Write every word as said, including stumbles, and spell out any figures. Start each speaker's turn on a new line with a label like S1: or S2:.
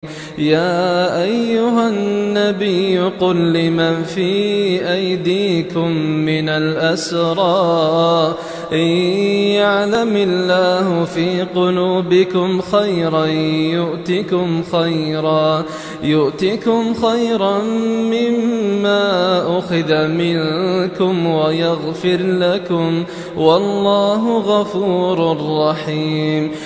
S1: يا أيها النبي قل لمن في أيديكم من الأسرى إن يعلم الله في قلوبكم خيرا يؤتكم خيرا يؤتكم خيرا مما أخذ منكم ويغفر لكم والله غفور رحيم.